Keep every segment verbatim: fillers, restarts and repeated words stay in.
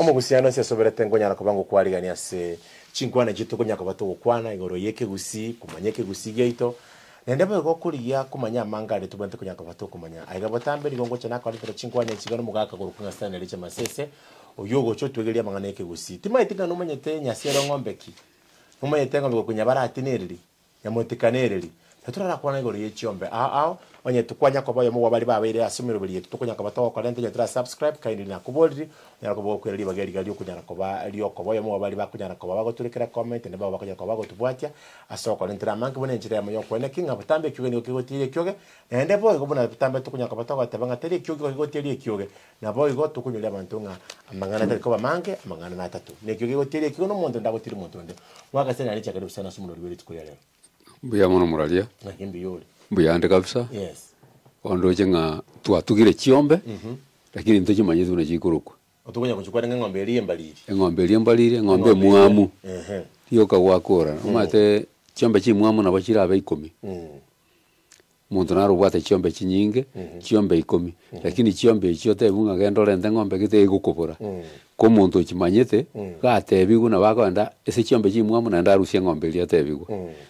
Omo gusiano sia soberete ngonya na kubango kwarigania se chinkwana jito kunya kubato kwana igoro yeke gusi kumanyeke gusi geito. Nendebe go kuriya kumanya mangale tubante kunya kubato kumanya. Aiga botambe ligongo chana kwa litera chinkwana chigano mugaka gorukunga stane licha masese. Oyogo cho twegelia mangane yeke gusi. Tima itika numanyete nyasiero ngombeki. Numanyete ngombe kunya bara atinerili. Yamotikaneleli. Tatura kwana igoro yechiombe. Ah ah onye tukwanya kwa bayo mu bali babere asumiro bali tukunya kwa bato kwa lente ya subscribe kaindi na kubodri nyara kwa ko liba gari gari kunya kwa ba liyo kwa bayo mu bali bakunya kwa bago tulikira comment ne baba bakunya kwa bago tubwatia aso kwa lente manke bone njira ya ko ne kinga butambe kyuge ni kigotire kyoge ende boy ko buna butambe tukunya kwa bato kwa tabanga tele kyoge ko gotire kyoge na boy go tukunyura bantunga amangana tele ko manke amangana na tatu ne kyoge gotire kyoge no muntu ndagotire muntu nde waka sena ali chakari sana sumuro bali tukuya leo Buya mono muralia na kimbi yori Buyande kabisa. Yes. Ondo jenga twatugire chiombe. Mhm. Mm Lakini ntoje manye tuna chikuruko. Otukunya kuchukua ng'ombe eri embaliri. Ng'ombe eri embaliri, ng'ombe muamu. Mhm. Yo kawakora. Umate chiombe chi muamu na bachira abe ikumi. Mhm. Muntu naro bwate chiombe chinyinge, chiombe ikumi. Lakini chiombe ichiote bunga gendo lende ng'ombe kite igukobora. Ko muntu chimanyete gate bigu na bakonda ese chiombe chi muamu na ndarusia ng'ombe eri atebigu.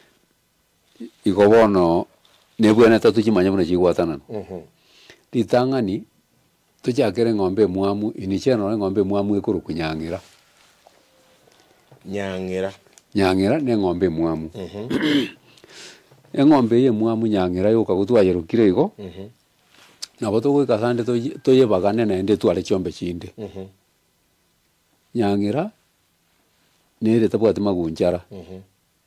Ikobono nebwene tatu chimanya buna chigwatana. Mhm. Litangani tujakere ng'ombe muamu inicheno ng'ombe muamu ekuru kunyangira. Nyangira. Nyangira ne ng'ombe muamu. Mhm. Eng'ombe ye muamu nyangira yoka gutwaje rukire igo. Mhm. Na boto go kasande to toye bagane na ende twale chiombe chinde. Mhm. Nyangira nere tabwate magunjara. Mhm.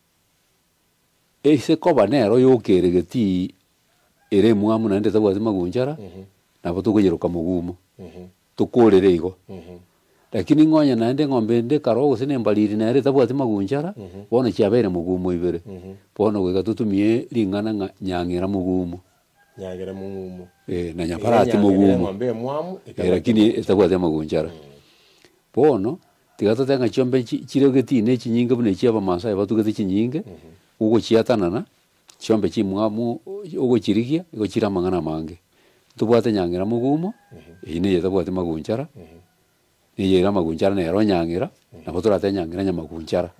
Ese koba nero yokere geti ere muamu na ende tabwate magunjara. Mhm. Na boto go yeruka mugumo. Mhm. Tukorere igo. Mhm. Lakini ngonya na ende ng'ombe ende karogo sine mbaliri na ere tabwate magunjara. Mhm. Bono chiabere mugumo ibere. Mhm. Bono go gatutumie lingana nyangira mugumo. Nyangira mugumo. Eh na nyaparati mugumo. Ng'ombe muamu e lakini tabwate magunjara. Bono tigato tenga chiombe chirogeti ne chinyinga bune chiaba masai batugete chinyinge. Ugo chiatanana chiombe chi muamu ugo chirigia ugo chira mangana mange. Tubwate nyangira mugumo ine yetabwate magunjara. Ni yera magunjara ne ro nyangira na botura te nyangira nya magunjara.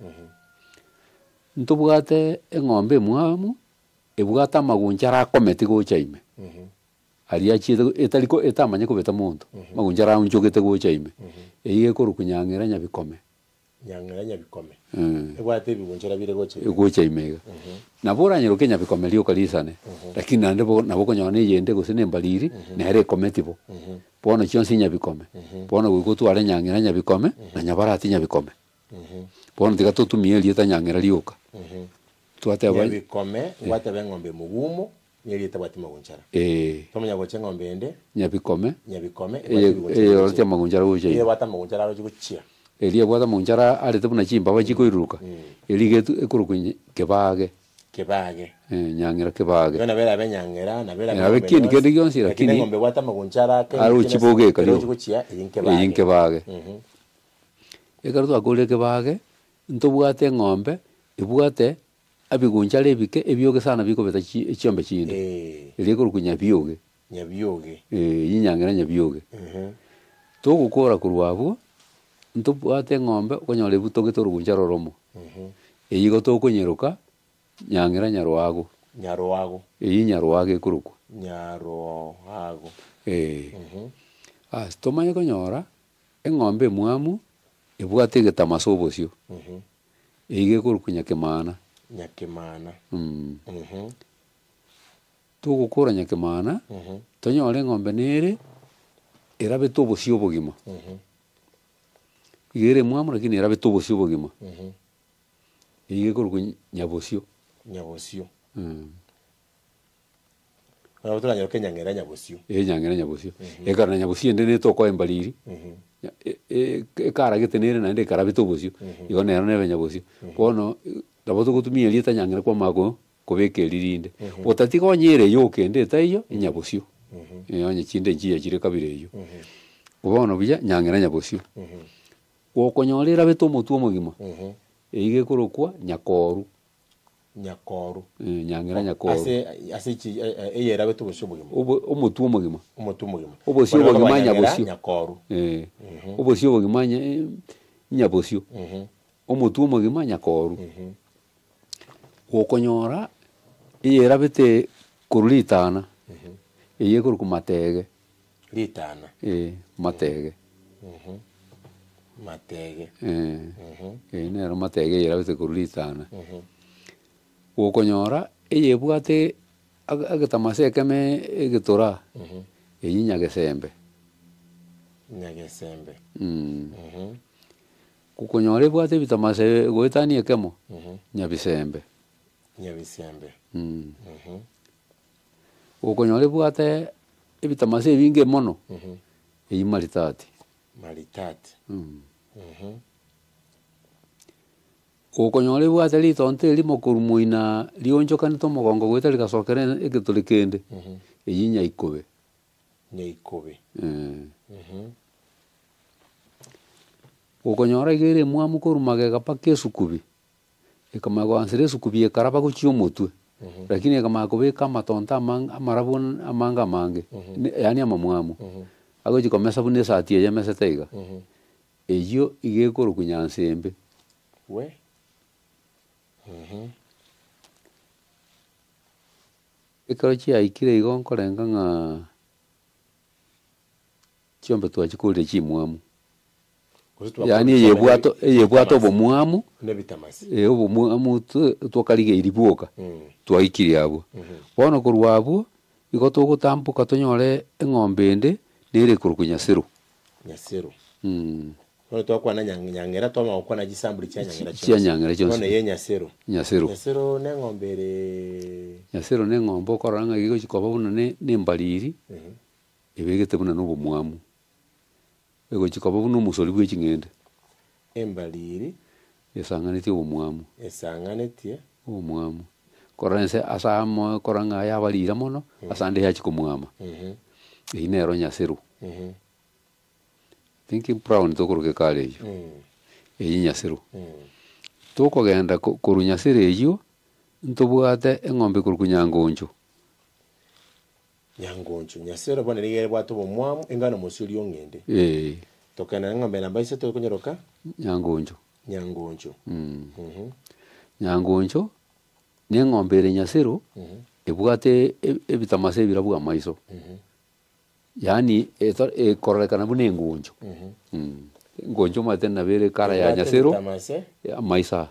Ntubwate eng'ombe muamu ebwata magunjara akometi go chaime. Aria chite etaliko etamanye kubeta muntu. Magunjara unjogete go chaime. Eige koru kunyangira nya bikome. Nyangira nya bikome. Ebwate bigunjara bire go chaime. Go chaime. Na bora nyiro Kenya bikome lio kalisane. Lakini nande bo na boko nyone yende go sine mbaliri na ere kometibo. Bono chionsi nya bikome. Bono go twale nyangira nya bikome na nyabarati nya bikome. Bono tigato tumie lieta nyangira lioka. Tuate abai bikome wate beng'ombe mugumo nyeri tabati magunjara. Eh. Tomanya goche ng'ombe ende Nya bikome. Nya bikome. Eh eh orte magunjara go chai. Ye wata magunjara go chikuchia. Elia bwata magunjara ale tabuna chimba ba chiko iruka. Elige ekuru kebage. Kebage. Eh nyangira kebage. Yona bera benyangira na bera. Na bekini kende gyonsi lakini ng'ombe wata magunjara ke. Aru chiboge kalio. Chikuchia yinkebage. Yinkebage. Mhm. Ekaru akole kebage ntobwate ng'ombe ibwate abigunjara ebike ebyoge sana biko beta chiombe chinde. Eh. Eliko kunya byoge. Nya byoge. Eh yinyangira nya byoge. Mhm. To gukora kurwabo ntobwate ng'ombe konyole butoge to rugunjara romo. Mhm. Eyigo to kunyeruka nyangira nyarwago. Nyarwago. Eyi nyarwage kuruko. Nyarwago. Eh. Mhm. Ah, tomanye konyora eng'ombe muamu ebwate getamasobo sio. Mhm. Eige kuruko nyakemana. Nyakemana. Mhm. Mhm. To gukora nyakemana. Mhm. Tonyore ng'ombe nere erabe tobo sio bogima. Mhm. Igere muamu lakini erabe tobo sio bogima. Mhm. Ige kuruko nyabosio. Nyabosio. Mhm. Na botura nyoke nyangira nyabosio. Eh nyangira nyabosio. Ekara nyabosio ndene to ko embaliri. Mhm. E e kara getenere na ende kara bitobosio. Igo nero nebe nyabosio. Bono laboto gutumia lieta nyangira kwa mago kobeke lirinde. Otati ko nyere yoke ende tayo nyabosio. Mhm. E onye chinde njiya chire kabire yo. Mhm. Bono biya nyangira nyabosio. Mhm. Okonyolera beto mutu omugima. Mhm. Eige kurukwa nyakoru. nyakoru eh, nyang'era nyakoro ase ase chi eyera betu bosho bugima Obo- omotwe omogima umutu mugima Obosio Bono bogima bakanyagera nyabosio. nyakoru eh, obosio obogima nya- nyabosio Mhm. omotwe omogima nyakoru Mhm. gokonyora eyera bete korwa ritana eye korwa matege litana eh, matege Mhm. matege eh, Mhm. eh, nero matege eyera bete korwa ritana Mhm. gokonyora eyebwate ag- agetamase ekeme egetora Mhm. eyi nyagesembe nyagesembe mm. Mhm. gokonyora ebwate ebitamase goetani ekemo Mhm. nyabisembe nyabisembe mm. Mhm. gokonyora ebwate ebitamase ebinge mono Mhm. eyi maritati maritati mm. Mhm. gokonyora ebwate ritonte erimo korwa moina rionchokanete omogongo goeta rigasokera egetore kende Mhm. eyi nyaikobe nyaikobe eh. Mhm. gokonyora iga ere emwamu korwa magega paka esukubi ekamanya goansera esukubi ekaraba gochia omotwe Mhm. lakini ekamanya kobeka amatonto amang- amarabu amange amange Ne- yaani amamwamu Mhm. agochi komesa buna esati eye emesete iga Mhm. eyio iga ekorokwa nyansembe we Mhm. ekero chiaikire igo nkorenga ng'a chiombe twachikorire chimwamu Kusi twa- yaani eyebwato eyebwato obomwamu nebitamasi eh, obomwamu tu- twakarigeiri bwoka Mm. twaikire abwo bono korwa abwo igo togotambuka tonyore eng'ombe ende nere korokwa nyasero nyasero mm. Nono twakwana nyang- nyang'era twama gukwana gisambuli chia nyang'era chia nyang'era chionsi. Nono ye nyasero nyasero nyasero n'eng'ombe ere nyasero na eng'ombe okorora ng'a igo chikoba buna ne ne embariri Mhm. ebegete buna na obomwamu ego chikoba buna omosori bwa eching'ende embaliri esang'anetie obomwamu esang'anetie obomwamu korora nse asa amo korora ng'a yabarira mono asa nde yachikomwama Mhm. eyi nero nyasero Mhm. thinking brown tokoroka kare eyo Mm. eyi nyasero Mm. tokogenda ko- korwa nyasero eyio ntobwate eng'ombe korwa nyangonjo nyangoncho nyasero bono rigere bwato bomwamu engano musuri ong'ende eh, tokenda n'eng'ombe namba ise tokonyoroka nyangonjo nyangoncho mm. Mhm. nyangonjo n'eng'ombe ere nyasero Mhm. ebwate e- ebitamase ebira bwa maiso Mhm. yaani eto- ekororekana buna engonjo Mhm. mm. engonjo mate nabere kara ya Ebwate nyasero bitamase ya maisa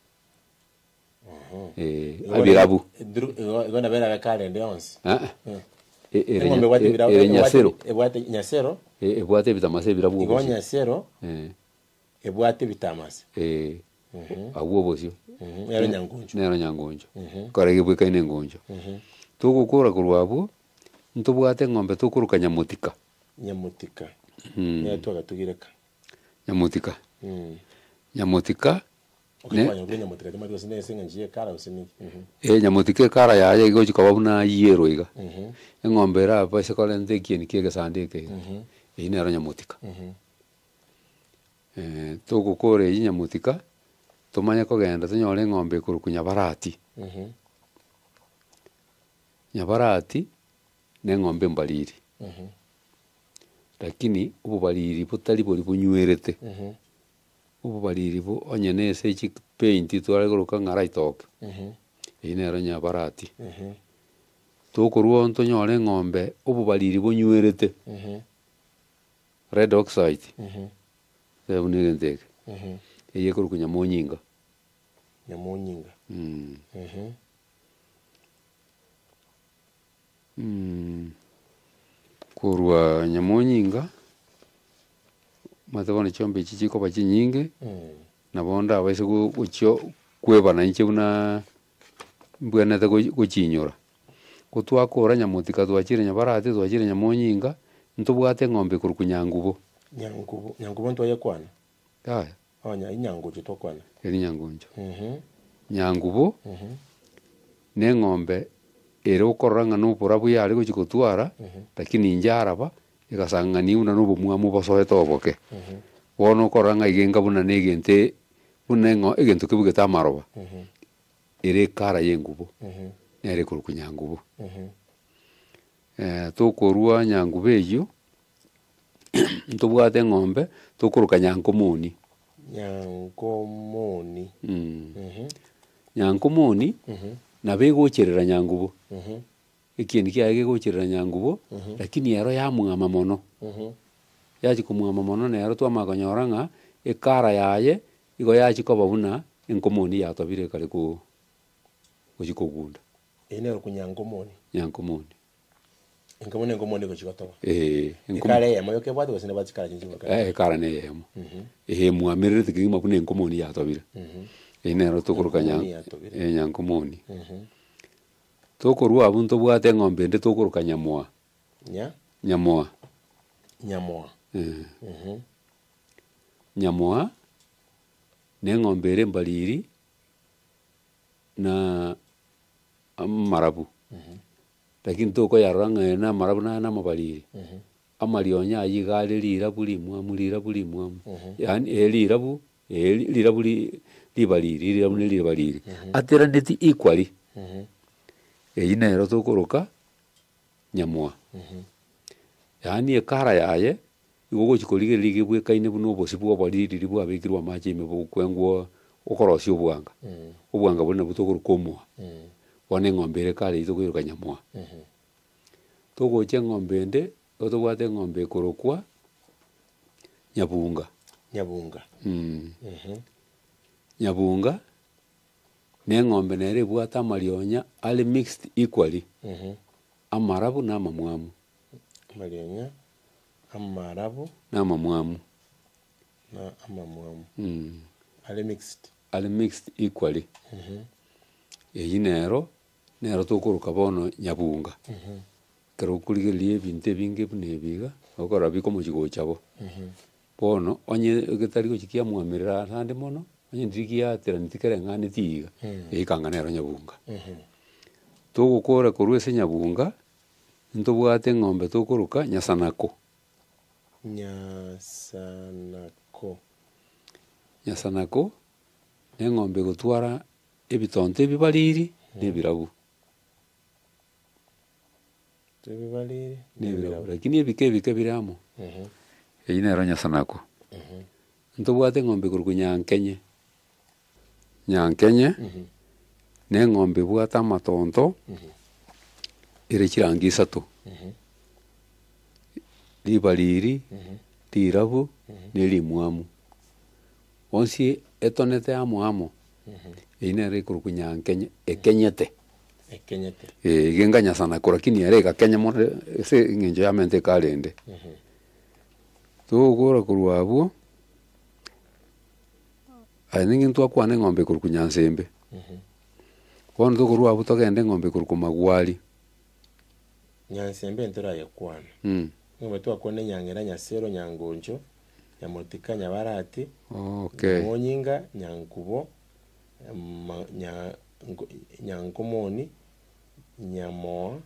Mhm. eh, Igo abirabu ne- dru- igo- igo nabera kalende yonsi Ah, ah. Mm. E- ere eng'ombe nya- bwate e- bira ere ebwate- nyasero ebwate nyasero E- ebwate ebitamase ebira bwa igo obosio nyasero Eh, ebwate bitamase eh, Mhm. abwo obosio Mhm. ero nyangoncho nero nyangonjo Mhm. kare gebwekaine engonjo Mhm. togokora korwa abwo ntobwate eng'ombe tokoroka nyamotika nyamutika Mm. niyo twagatugireka nyamotika Mm. nyamotika Ne- okikwanya kuri nyamutika timari yose nese ngiye kara usiniki Mhm. e nyamotika ekara yaye igo chikoba buna yero iga Mhm. eng'ombe eraba esekore nte ekieni kia egesande eke Mhm. eyi nero nyamotika Mhm. Eh, togokora eyi nyamotika tomanye kogenda tonyore eng'ombe ekorokwa nyabarati Mhm. nyabarati na eng'ombe mbariri Mhm. lakini obobariri botari bori bunywerete Mhm. obobariri bo onye nese echi paint tware goroka ng'ara itoke Mhm. eyi nero nyabarati Mhm. tokorwa ntonyore eng'ombe obobariri bonywerete Mhm. red oxide Mhm. ebuna egento eke Mhm. eyi ekorokwa nyamonyinga nyamunyinga mm. Mhm. mm. korwa nyamonyinga mate bono chiombe echi chikoba chinyinge Mm. nabo ndabaise gu- guchio kwebana inche buna mbwenete go- gochinyora gotwakora nyamotika twachire nyabarati twachire nyamonyinga ntobwate eng'ombe ekorokwa nyangubo nyangubo nyangubo ntwaye kwana aya onya inyangocho tokwana eri nyangonjo Mhm. nyangubo Mhm. n'eng'ombe ere okorora ng'a nobora buya are gochi gotwara Mhm. lakini inche araba egasang'ania buna na obomwamu bosoete oboke Mhm. bono okorora ng'a iga enka buna na egente buna eng'o egento kebugete amaroba Mhm. ere kara yengubo Mhm. nere kuru kunyangubo Mhm. eh tokorua nyangubo eyo ntobwate ng'ombe tokuruka nyankomoni Nyankomoni. mm. Mhm. nyankomoni Mhm. nabegocherera nyangubo Mhm. ekindi kiaye gegocherera nyangubo lakini ero yamwama mono Mhm. yachi kumwama mono nero twamagonyora ng'a ekara yaye igo yachi koba buna enkomoni yatobire kare ku gochikogunda Ine kunyankomoni. nyankomoni Enkomoni enkomoni gochikotoba. eh Ekare ya moyo kebwate gosine batsikara chinji bakara. eh ekara ne yemo Mhm. eh mwamerere tikima buna enkomoni yatobire Mhm. inero tokuruka Enkomoni nyang yatobire. eh nyankomoni Mhm. tokorua abunto bwate ng'ombe nde tokuruka nyamoa Nya nyamoa nyamoa. eh Mhm. nyamoa ne ng'ombe ere mbaliri na amarabu Mhm. lakini toko yarora ng'e na marabu na na mabaliri Mhm. amarionya ayigale lirabu limwamu lirabu limwamu Mhm. yani elirabu elirabu li libaliri lirabu ne libaliri atera ndeti equally Mhm. eyinero tokuruka nyamoa Mhm. yani ekara yaye igogo chikorige lige bwekaine buno obosi bwo baliri libwa abikirwa mache ime bukwengwo okorosi obwanga Mhm. obwanga buna butokuruka omoa Mhm. wane ng'ombe ere kare itokuruka nyamoa Mhm. togocha ng'ombe nde otobwate ng'ombe ekorokwa nyabunga Nyabunga. mm. Mhm. nyabunga ne ng'ombe nere ebwata amarionya ali mixed equally Mhm. amarabu na amamwamu Marionya amarabu na amamwamu na amamwamu. mm. Ale mixed. ali mixed equally Mhm. eyi nero nero tokuruka bono nyabunga Mhm. kero kurigeria ebinto ebinge buna ebiga okora bikomochigochabo Mhm. bono onye getari gochikia mwamerera asande mono onye ndirigiatera nitikere ng'ane tiiga Mhm. eikanga nero nyabunga Mhm. togokora korwa ase nyabunga ntobwate ng'ombe tokuruka nyasanako Nyasanako. nyasanako ne ng'ombe gotwara ebitonto ebibariri nebirabu Tebibaliri. nebirabu lakini ebike ebike biramo Mhm. eyi nero nyasanako Mhm. ntobwate ng'ombe koruka nyankenye nyankenye Mhm. ne ng'ombe bwata amatonto Mhm. ere chirangi isato Mhm. libariri Mhm. lirabu ne limwamu onsi etonete amo amo Mhm. eyi nero ikoruka nyankenye ekenyete Ekenyete. eh genga nyasanako lakini ere egakenya mono ase eng'encho yamente ekarende Mhm. togokora korwa abwo aye ningi ntwakwana eng'ombe koruka nyansembe Mhm. bono tokorwa abwo togende eng'ombe koruka magwari Nyansembe ntora yakwana. mm. Ngombe twakwana nyangera nyasero nyangonjo nyamotika nyabarati okay nyonyinga nyankubo ma- nya ngo- nyankomoni nyamoa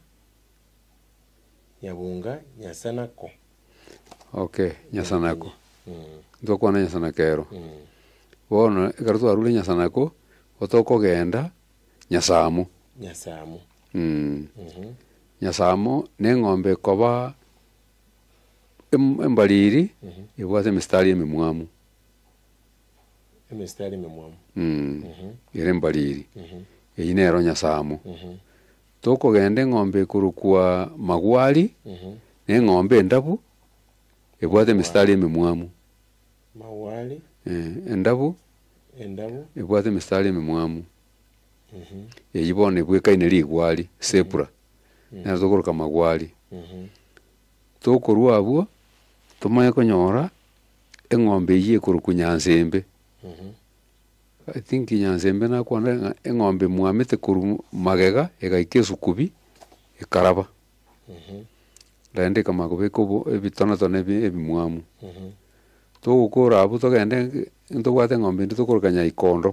nyabunga nyasanako. okay nyasanako Mhm. ntwakwana nyasanako ero Mhm. bono ekero twarure nyasanako otokogenda nyasamo Nyasamu. mm. Mhm. nyasamo ne ng'ombe koba em- embariri Mhm. ebwate emistari emimwamu Emistari memwamu. mm. Mhm. ere embariri Mhm. eyi nero nyasamo Mhm. tokogenda eng'ombe ekorokwa magwari Mhm. ne ng'ombe endabu ebwate emistari emimwamu Mawali eh, endabu endabu. ebwate emistari emimwamu Mhm. eyi bono ebwekaine rigwari sepura nero tokoruka magwari Mhm. tokorwa abwo tomanye konyora eng'ombe eyi ekorokwa nyansembe Mhm. I think nyansembe nakwana eng'ombe mwamete koru magega egaika esukubi ekaraba Mhm. rende ekamagobeka obo ebitonatona ebi- ebimwamu Mhm. togokora abwo togende ntobwate eng'ombe indi tokoruka nyaikondo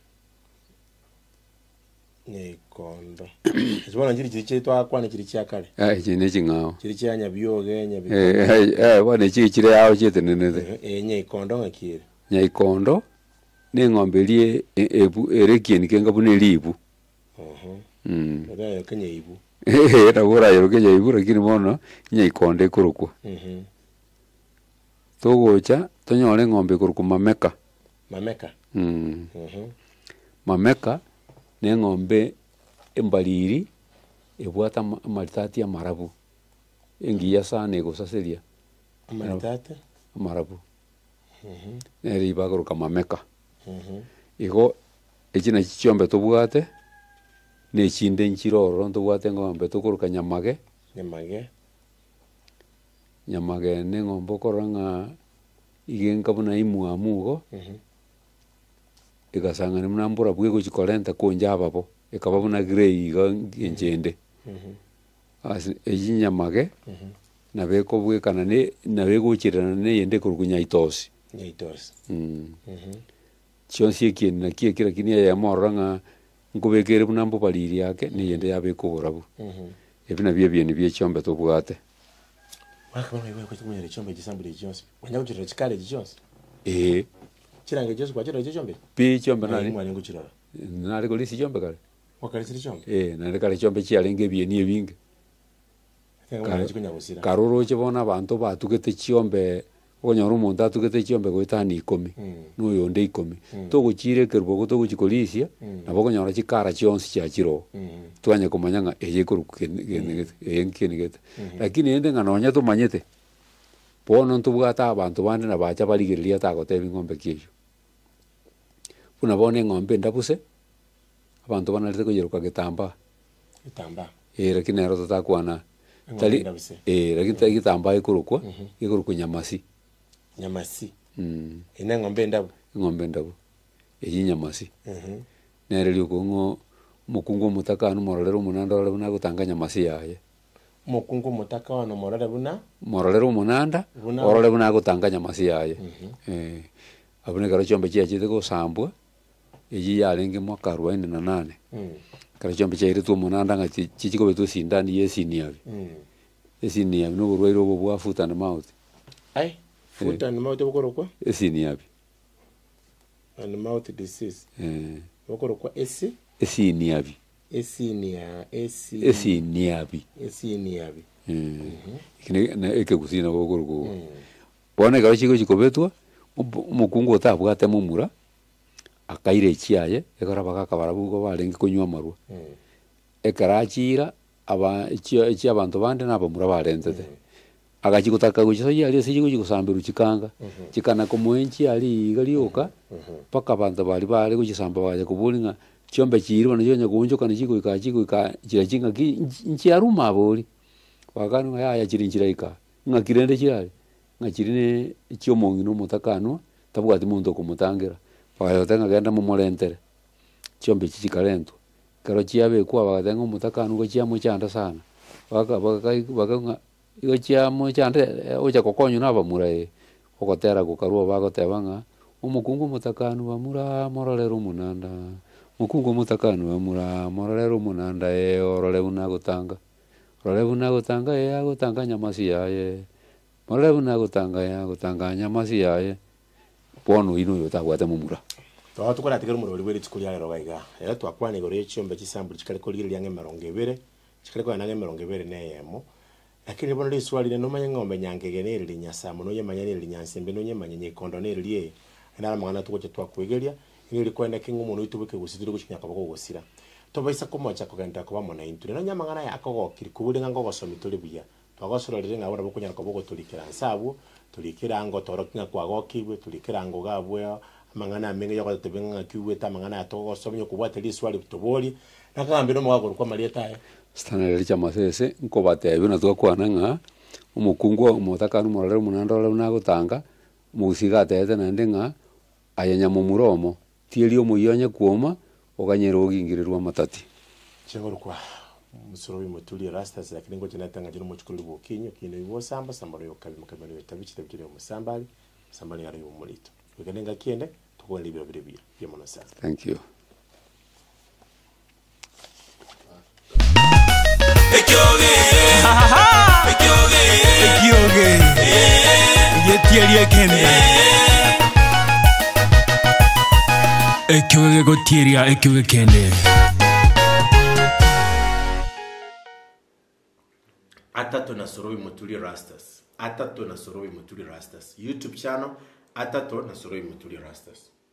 Nyaikondo. Ekibona kiri kiri kyetwakwana kiri kyakare. Ah, eki neking'ao Kiri kya nyabyoge nyabikondo. Eh, eh, eh, bono eki ekire yao kyetenenete Eh, nyaikondo ngakire. nyaikondo ne eng'ombe eri e- ebu- ere ekieni kenga buna eribu Mhm. Mm. Ndio Kenya ibu. Eh, na bora yo Kenya ibu lakini mono nya ikonde kurukwa. Mhm. Togocha tonyore ng'ombe kurukwa mameka. Mameka. Mm. Mhm. Mameka ne ng'ombe embaliri ebwata maritati ya marabu. Engiya sana egosaseria. Amaritati? Marabu. Mhm. Neri baguruka mameka. Mhm. Igo ekina chiombe tobwate ne chinde nchiroro tobwate ng'ombe tokuruka nyamage. Nyamage. Nyamage ne ng'ombe koranga igenka buna imuamugo. Mhm. Igasanga ni mnambura bwe kuchikolenta konja babo ikaba buna grey iga nchende. Mhm. Asi ejinyamage. Mhm. Na beko bwe kana ne na beko chirana ne yende kurukunya itosi. Nyaitos. Mm. Mhm. Chionsi ekin na kie kira kinia ya moranga nkubekere bunambo baliri yake ni yende yabe kuburabu. Mhm. Ebina bye bye ni bye chombe tobwate. Wakabona iwe kwa kumenya chombe gisambule Jones. Wanya kuchira chikale Jones. Eh, Chirange Jones kwa chira chombe. pi chombe Nani nani? mwali nguchira. Nali kolisi chombe kale. Wakalisiri chombe. Eh, nali kale chombe chialenge bye ni ebinge. Kale chikunya gusira. Karoro chibona abantu batukete chiombe onyoro umuntu atukete chiombe goitani ikumi. Mm. No yonde ikumi. Toguchire kerbo toguchikolisia nabo konyora chikara chionsi chia chiro. Mhm. Twanya kumanyanga eye kurukenegete enkenegete. Lakini ende nganonya tumanyete. Bono ntubwata abantu bandi na bacha baligiriria tagotebi ng'ombe kiyo. Buna bone ng'ombe ndabuse abantu banalete kuyiruka gitamba. Itamba. Eh, lakini ero tatakwana. Ng'ombe Tali ndabuse. eh, lakini tali gitamba ikurukwa ikurukwa nyamasi. Nyamasi. Mm. Ina ng'ombe ndabu. Ng'ombe ndabu. Eyi nyamasi. Mhm. Nereli ukungo mukungu mutakanu morolero munanda ole buna gutanga nyamasi yaye. Mukungu mutaka wano morale buna. Morolero munanda Buna- orole buna gutanga nyamasi yaye. Mhm. Eh, abune karo chombe chia chite ko sambwa eyi yalenge mwaka arobaini na nane. Mm. Karo chombe chia iritu munanda nga chichi ko betu sindani yesi niabi. Mm. Esi niabi no burwairo bwo bwa foot and mouth. Ai, foot and mouth bukorokwa. Esi niabi. And mouth disease. Eh, Bukorokwa esi. esi niabi. Esi ni ya esi. Esi niabi. Esi ni yabi. Eh. Kine na eke kusina bokuruko. Mm. Bone karo chiko chikobetwa umukungu otabwate mumura akaire chiaye ekora bakakabara bugo barenge kunywa marwa. Mm. Ekarachira aba ichi ichi abantu bande nabo mura barentete. Agachikutaka guchiso yali siji kusambiru chikanga. Chikana kumwenchi ali igalioka. Paka abantu bali bali kuchisamba baje kubulinga chombe chiri bana nyonya kunjoka ni chiko ikachiko ika chira chinga nchi aruma boli. Wakanu ya ya chiri nchira ika. Ngakirende chirali. Ngachirine chiomongi no mutakano tabwati muntu kumutangira. Bagatenga genda mu molentere. Chombe chichikalento. Karo chiabe kwa bagatenga mutakano go chiamo chanda sana. Baka baka baka igo chiamo chanda oja kokonyo naba murae. Okotera kukarua bagotebanga umukungu mutakano bamura morolero munanda. Mukungu mutakano bamura morolero munanda e orole buna gutanga. Orole buna gutanga e agutanga nyamasi yaye. Morole buna gutanga ya gutanga nyamasi yaye. Bono ino yotagwate mumura. Twa tukora tikero murori weri tikulia rero gaiga. Era twakwana igoro chombe chisambuli chikale kolire lyange marongo ebere. Chikale kwa nange marongo ebere ne yemo. Lakini bono liswali no manye ngombe nyange genere linyasa muno yemanya ne linyanse mbe no yemanya nye kondo ne liye. Ena mangana tukoche twakwegeria. Ini likwenda kingu muno itubike gusitire guchinya kabako gusira. Tobaisa komocha kugenda kuba mona inture. No nyamangana ya akogo kiri kubulinga ngo gosomi tuli buya. Twagosoro rire ngabona bukunya kabako tulikira nsabu. Tulikira ngo torokinga kwa gokiwe tulikira ngo gabwe mangana menga yako tebenga kiwe ta mangana atogo somyo kubwate liswali tuboli nakambira mo wako kwa marieta ya Stana riri chamasese nkobate bino twakwana nga umukungu umutakano morolero munanda ole buna gutanga musiga tete nande nga ayenya mu muromo tieli omuyonya kuoma oganyero ogingirirwa matati. chengoro kwa musoro bimutuli rastas lakini ngo tinatanga jino mu chikuru bukinyo kino ibo samba sambaro yo kabi mukabano tabichi tabikire musambali sambali ari umulito biganenga kiende tukole libiro birebire bya monasa. Thank you. Ekyoge Ekyoge Ekyoge Yetieri ekende Ekyoge gotieri ekyoge kende Atato na Soroi Mutuli Rastas. Atato na Soroi Mutuli Rastas. YouTube channel Atato na Soroi Mutuli Rastas.